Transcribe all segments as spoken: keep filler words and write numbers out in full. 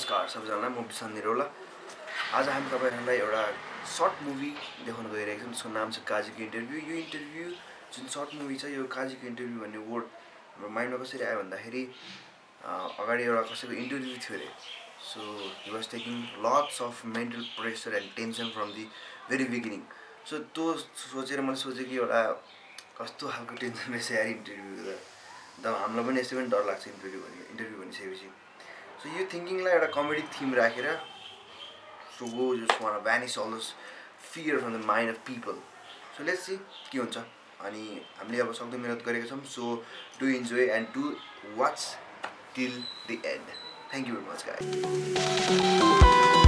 नमस्कार सबैजनालाई, म विशाल निरौला। आज हामी तपाईहरुलाई एउटा सर्ट मुभी देखाउन गइरहेका छौं जसको नाम छ काजीको इन्टरभ्यु। यो इन्टरभ्यु जुन सर्ट मुभी छ, यो काजीको इन्टरभ्यु भन्ने वर्ड हाम्रो माइन्डमा कसरी आयो भन्दाखेरि अगाडि एउटा कसैको इन्टरभ्यु थियो रे। So he was taking lots of mental pressure and tension from the very beginning. So त्यो सोचेर मैले सोचेँ कि एउटा कस्तो खालको टेन्सन रहेछ यार इन्टरभ्यु त, हामीलाई पनि यस्तो पनि डर लाग्छ इन्टरभ्यु भन्ने इन्टरभ्यु भनिसकेपछि। So you thinking like a comedy theme राखेर so go just wanna vanish all this fear from the mind of people. So let's see के हुन्छ। अनि हामीले अब सक्दो मेहनत गरेका छौं। So do enjoy and do watch till the end. Thank you very much guys.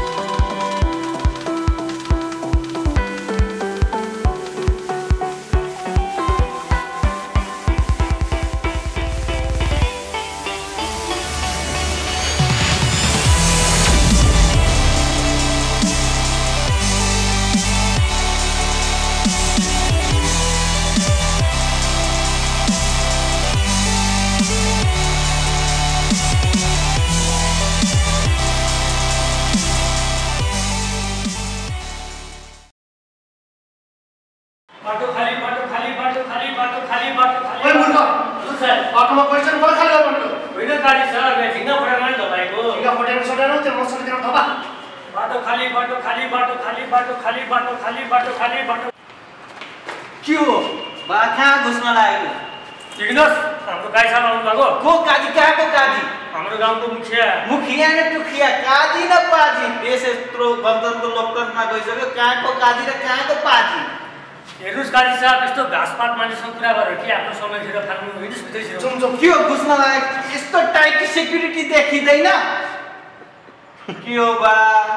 बाटो खाली बाटो खाली बाटो खाली बाटो खाली बाटो खाली। ओइ मुर्ख, सर बाटोमा पैसा नभए खाली गर्नु। होइन गाडी सर, मैं झिङ्गा फटाउन तपाईको। झिङ्गा फटाउन सटाउन त्यो मसँग दिन थपा। बाटो खाली बाटो खाली बाटो खाली बाटो खाली बाटो खाली बाटो खाली बाटो। के हो? बा कहाँ घुस्न लागेको? इग्नोस हाम्रो गाई साहब आउनु भएको। को काजी? कहाँको काजी? हाम्रो गाउँको मुखिया। मुखिया न टुखिया, काजी न पाजी? देश यत्रो गणतन्त्र लोकतन्त्रमा गइसक्यो, कहाँको काजी र कहाँको पाजी? हेर्नुस् गाडी साहब, यस्तो घाँसपात मान्छेसँग कुरा गरेर के आफ्नो समय खेर फाल्नु हिँड्नुस् भित्रै। जुम जुम के हो घुस्न लागेको? यस्तो टाइट सेक्युरिटी देखिँदैन के हो बा?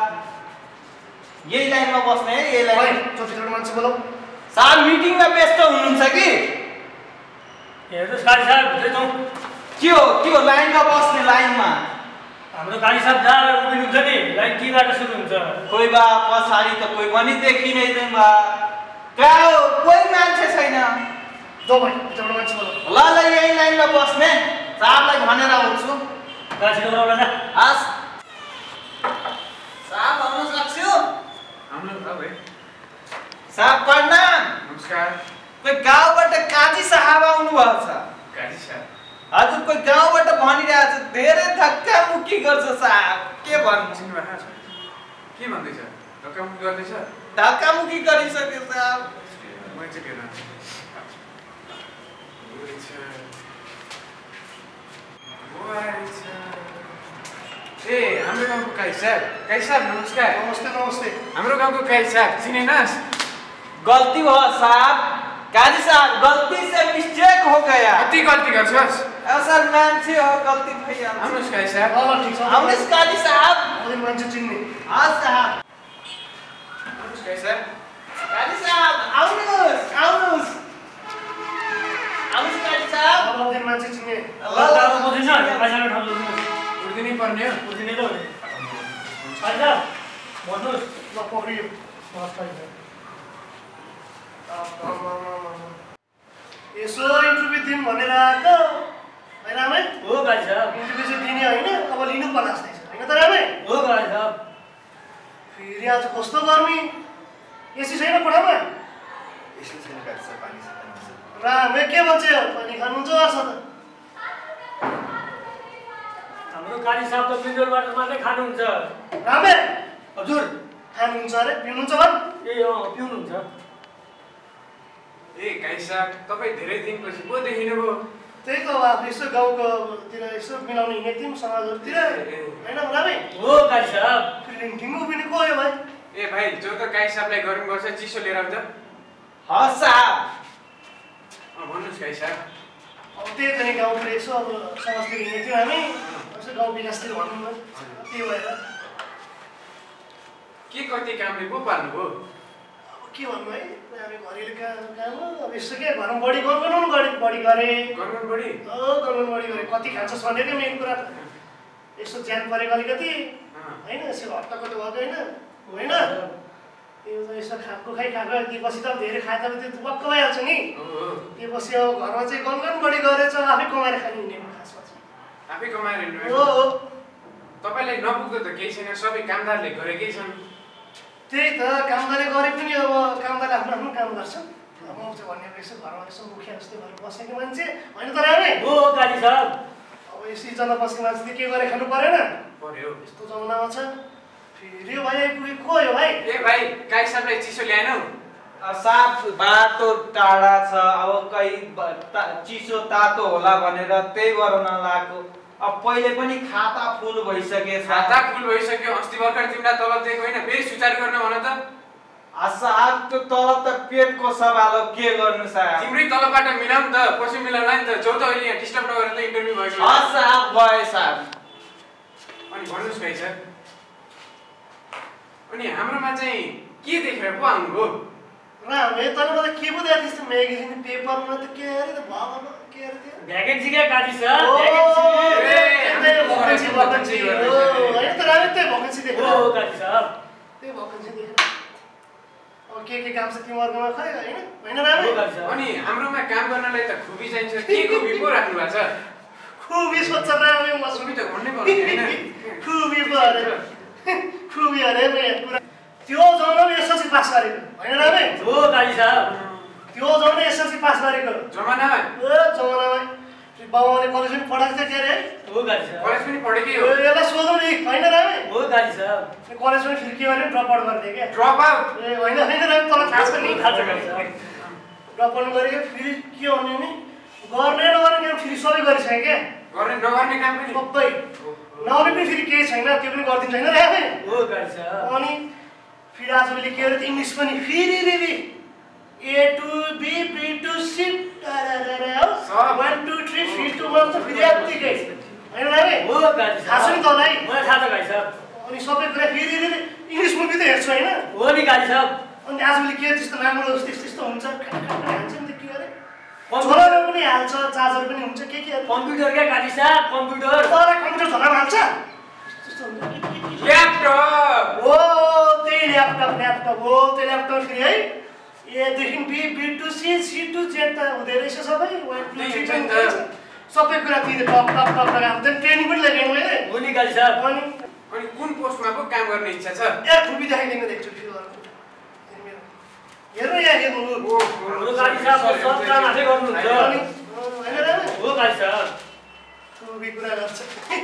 यही लाइनमा बस्ने है, यही लाइन। चौथीजना मान्छे बोलाऊ। साहब मिटिङमा व्यस्त हुनुहुन्छ कि? हेर्नुस् गाडी साहब, भित्रै जाउँ। के हो के हो लाइनमा बस्ने? लाइनमा हाम्रो गाडी साहब जहाँ उभिनुहुन्छ नि, लाइन तीबाट सुरु हुन्छ। कोही बा पछाडि त कोही पनि देखिँदैन बा। कहाँ हो? कोही मान्छे छैन। जाऊ भाइ, चौथीजना मान्छे बोलाऊ। ल ल यही लाइनमा बस्ने, साहबलाई भनेर आउँछु। गाडी साहब बोलाउला। हस् साहब आउनु सक्छु? आउनु ल भाइ। साहब प्रणाम। नमस्कार। कोही गाउँबाट काजी साहब आउनु भएको छ। काजी साहब? हजुर, कोही गाउँबाट भनिरहेको छ, धेरै धक्का मुक्की गर्छ साहब। के भन्नु? चिन्नु भएको छ? के भन्दैछ? धक्का मुक्की गर्दैछ? धक्का मुक्की गरिसक्यो साहब। म चाहिँ हेर्न। ए हाम्रो गाउँको काजी साहब। काजी साहब नमस्कार। नमस्ते नमस्ते। हाम्रो गाउँको काजी साहब चिनेनस्? गलती हो साहब। काजी साहब गलती से मिस्टेक हो गया। कति गल्ती गर्छस्? सर मान्छे हो, गल्ती भइहाल्छ। आउनुहोस् काजी साहब। ल ठीक छ। आउनुहोस् काजी साहब। अझै मान्छे चिन्ने। हस् साहब। आउनुहोस् काजी साहब। काजी साहब आउनुहोस् आउनुहोस् आउनुहोस् काजी साहब। अब अझै मान्छे चिन्ने। ल दाउ बुझिन्छ, पैसाले ठाउँ लगिनुहोस्। उठ्दिनै पर्ने हो? बुझिने त हो नि। गाडी साहब भन्नुहोस्। ल पक्रियो। नमस्कार। यसो इन्टरभ्यु दिउँ भनेर आएको है रामै? हो गाडी साहब। इन्टरभ्यु चाहिँ दिने होइन, अब लिनु पर्ला जस्तै छ होइन त रामै? हो गाडी साहब। फेरि आज कस्तो गर्मी, एसी छैन कोठामा? यसो छैन गाडी छ, पानी छ, पानी छ। रामै के भन्छ, पानी खानुहुन्छ अर्छ त? हाम्रो गाडी साहब त मिनरल वाटर मात्रै खानुहुन्छ। रामे हजुर। खानुहुन्छ अरे, पिउनुहुन्छ भन्? ए अँ पिउनुहुन्छ। ए काजी साहब, तपाईँ धेरै दिनपछि पो देखिनुभयो। त्यही त अब आफू यसो गाउँकोतिर यसो मिलाउने हिँडेको थियौँ समाजहरूतिर होइन रामै? हो गाडी साहब। फेरि ढिङ्गो उभिने को हो भाइ? ए भाइ, जो त काजी साहबलाई गरम गर्छ चिसो लिएर आउँछ। हस् साहब। अँ भन्नुहोस् काजी साहब। अब त्यही त नि गाउँतिर यसो अब समाजतिर हिँडेको थियौँ हामी, यसो गाउँ विकासतिर भनौँ न, त्यही भएर। के कति कामले पो पाल्नुभयो? अब के भन्नु है, हामी घरेलु काम काम हो, अब यसो के घरमा बढी गनगनाउनु बढी बढी गरेँ। गरम बढी? हो गनगन बढी गरेँ, कति खान्छ सधैँकै मेन कुरा त। यसो ज्यान परेको अलिकति होइन, यसो हट्टाकट भएको होइन होइन त्यो त यसो खाएको खाइ खाएको दिएपछि त धेरै खाए त त्यो पक्क भइहाल्छ नि। त्योपछि अब घरमा चाहिँ गनगन बढी गरेर चाहिँ आफै कमाएर खाने हुने खासमा चाहिँ। आफै कमाएर हिँड्नु? हो हो। तपाईँलाई नपुग्दो त केही छैन, सबै कामदारले गरेकै छन्। त्यही त कामदारले गरे पनि अब कामदारले आफ्नो आफ्नो काम गर्छ। अब म चाहिँ भन्ने रहेछ घरमा यसो मुखिया जस्तै भएर बसेको मान्छे होइन त रामे हो काजी साहब। अब यसो इज्जतमा बसेको मान्छेले के गरे खानु परेन? पर्यो। यस्तो जमानामा छ। फेरि यो भाइ आइपुगे को यो भाइ? ए भाइ काई साहबलाई चिसो ल्याएनौ? साफ बाटो टाढा छ, अब कहीँ चिसो तातो होला भनेर त्यही गर्न लागेको। अब पहिले पनि खाता फुल भइसके छ। खाता फुल भइसक्यो। अस्ति भर्खर तिमीलाई तलब दिएको होइन, फेरि सुचार गर्न भन त। साहब त्यो तलब त पेटको सवाल हो, के गर्नु साहब? तिम्रै तलबबाट मिलाउँ त, पछि मिलाउला नि त। जाऊ त अहिले यहाँ डिस्टर्ब नगरेर त इन्टरभ्यू भएको। हस् साहब गए साहब। अनि भन्नुहोस् भाइ सर, अनि हाम्रोमा चाहिँ के देखेर पो आउनुभयो? रामे तँले मलाई के पो दिएको थिएछ म्यागजिन पेपरमा त के अरे त भगवान के अरे त्यो भ्याकेन्सी क्या काजी साहब? ओ भ्याकेन्सी ए भकेन्सी भकेन्सी हो हैन त रामे त्यही भकेन्सी देखेर हो काजी साहब। त्यही भकेन्सी देखेर अब के के काम छ तिमीहरुकोमा खै हैन हैन रामे? हो काजी साहब। अनि हाम्रोमा काम गर्नलाई त खुबी चाहिन्छ, के खुबी पो राख्नु भएको छ? खुबी सोच्छ रामे म खुबी त भन्नै पर्यो हैन? खुबी पो अरे खुबी अरे मेरो कुरा त्यो जमानामा एसएलसी पास गरेको हैन रामे? हो काजी साहब। त्यो जमाना एसएलसी पास गरेको जमानामा ए जमानामा बाबाले कलेज पनि पढाएको थियो के अरे? हो काजी साहब। कलेज पनि पढेकै हो। यसलाई सोधौँ नि हैन रामे? हो काजी साहब। कलेज पनि फेरि के गरे ड्रप आउट गरिदिए क्या? Drop out? ए होइन होइन रामे तँलाई थाहा छ नि? थाहा छ काजी साहब। ड्रप आउट गरेको फेरि के भन्ने नि गर्ने नगर्ने काम फेरि सबै गरिसकेँ क्या? गर्ने नगर्ने काम पनि सबै नगर्ने पनि फेरि केही छैन, त्यो पनि गरिदिन्छ होइन रामे? हो काजी साहब। अनि फेरि आजभोलि के अरे इङ्ग्लिस पनि फेरि फेरि A to B B to C one two three three two one त फेरि यत्तिकै होइन रामे? हो काजी साहब। थाहा छ नि तँलाई? मलाई थाहा छ काजी साहब। अनि सबै कुरा फेरि फेरि इङ्ग्लिस मुभी त हेर्छु होइन? हो नि काजी साहब। अनि आजभोलि के त्यस्तो राम्रो जस्तो त्यस्तो त्यस्तो हुन्छ हाल्छ नि त के अरे कम्प्युटर झोलामा पनि हाल्छ चार्जर पनि हुन्छ के के कम्प्युटर क्या काजी साहब? कम्प्युटर तर कम्प्युटर झोलामा हाल्छ त्यस्तो हुन्छ ल्यापटप। हो त्यही ल्यापटप ल्यापटप हो त्यो ल्यापटप फेरि है एदेखि B B to C C to Z त हुँदै रहेछ सबै वान टू थ्री सबै कुरा दिँदै टप टप टप लगाएको त्यहाँ ट्रेनिङ पनि लगाएँ मैले। हो नि काजी साहब। अनि अनि कुन पोस्टमा पो काम गर्ने इच्छा छ? ए खुबी देखाइदिनु देख्छु फेरि हेर्नु यहाँ हेर्नु हो काजी साहब। सब काम आफै गर्नुहुन्छ। अनि होइन रामे? हो काजी साहब। खुबी कुरा गर्छ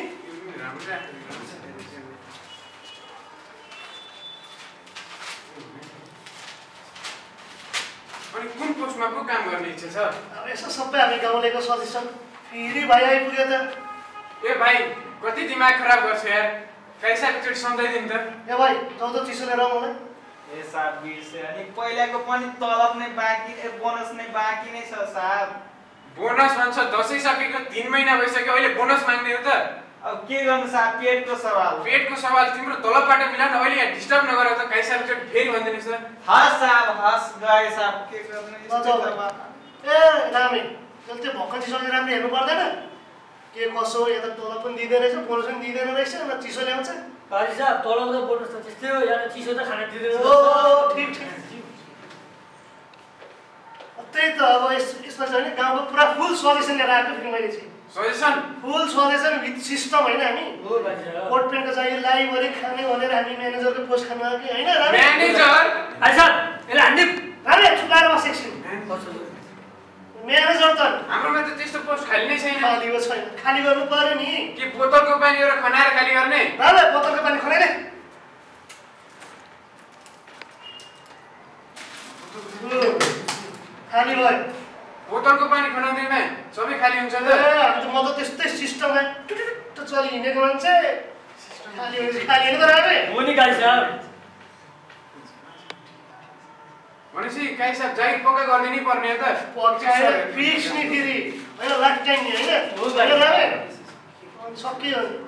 अनि कुन पोस्टमा पो काम गर्ने इच्छा छ? अब यसो सबै हामी गाउँलेको सजेसन फेरि भाइ आइपुग्यो त ए भाइ कति दिमाग खराब गर्छ यार, कैसा एकचोटि सम्झाइदिनु त। ए भाइ जाउँ त चिसो लिएर आउँ न। ए साहब बिर्से अनि पहिलाको पनि तलब नै बाँकी ए बोनस नै बाँकी नै छ साहब। बोनस भन्छ दसैँ सकेको तीन महिना भइसक्यो, अहिले बोनस माग्ने हो त? अब के गर्नु साहब पेटको सवाल। पेटको सवाल तिम्रो तलबबाट मिलाउन, अहिले यहाँ डिस्टर्ब नगर त। कैसा एकचोटि फेरि भनिदिनुहोस् त। हस् साहब हस् गए साहब के गर्नु यस्तो जाउँ त। ए रामे त्यसले त्यो भक्कन चिसो राम्रो हेर्नु पर्दैन के कसो यता तलब पनि दिँदैन रहेछ बोनस पनि दिँदैन रहेछ अन्त चिसो ल्याउँछ। काजी साहब तलब त बोनस त त्यस्तै हो यार, चिसो त खाना दिँदैन। ओ ठिक ठिक त्यही त अब यस यसमा चाहिँ नि गाउँको पुरा फुल सजेसन लिएर आएको फेरि मैले चाहिँ suggestion full suggestion with system होइन हामी हो काजी साहब। कोट पेन्टको चाहिँ लाइभरि खाने भनेर हामी म्यानेजरको पोस्ट खान कि होइन रामे? म्यानेजर काजी साहब यसलाई हान्ने रामे चुकाएर बस एकछिन म्यानेजर त हाम्रोमा त त्यस्तो पोस्ट खाली नै छैन। खाली हो छैन खाली गर्नु पर्यो नि। के बोतलको पानी एउटा खनाएर खाली गर्ने? रामे बोतलको पानी खनाइले खाली भयो। बोतलको पानी खनाउँदैमा सबै खाली हुन्छ ए त? हामी त म त त्यस्तै सिस्टममा टुटुटुट चलि हिँडेको मान्छे खाली हुन्छ खाली होइन त रामे? हो नि काजी साहब। भनेपछि काई साहब जागिर पक्का गरिदिनै पर्ने हो त? पक्काएर फिक्स नि फेरि होइन लाइफ टाइम नि होइन हो होइन काजी रामे? अनि सकियो नि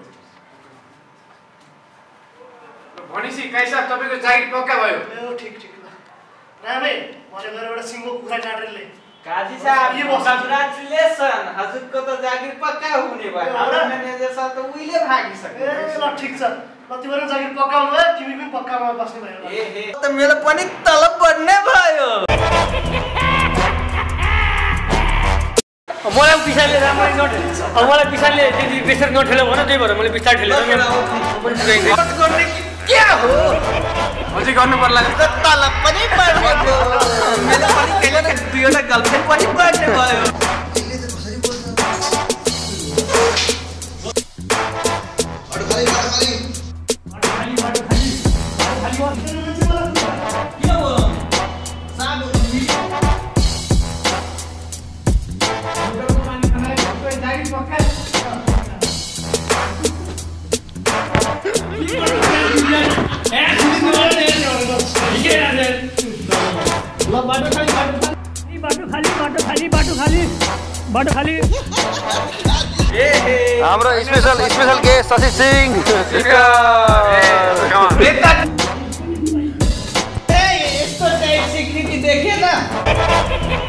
भनेपछि काई साहब तपाईँको जागिर पक्का भयो? ए ठिक ठिक ल रामे भने गएर एउटा सिङ्गो कुखुरा काटेर ले। काजी साहब के बस्छ? कङ्ग्रेचुलेसन हजुरको त जागिर पक्का हुने भयो। हाम्रो म्यानेजर साहब त उहिले भागिसक्यो। ए ल ठिक छ ल तिमीहरू जागिर पक्काउनु भयो तिमी पनि पक्कामा बस्ने भयो ए हे त मेरो पनि तलब बढ्ने भयो। मलाई पिसाले राम्ररी नठेल अब मलाई पिसाले त्यति बेसर नठेल भन त्यही भएर मैले बिस्तारै ठेलेर क्या हो अझै गर्नु पर्ला तलब पनि पर्ने भयो मेरो पनि कहिले न दुईवटा गर्लफ्रेन्ड पनि पर्ने भयो बाटो खाली हाम्रो special special guest Shashi Singh यस्तो टाइप सिक्रिटी देखेन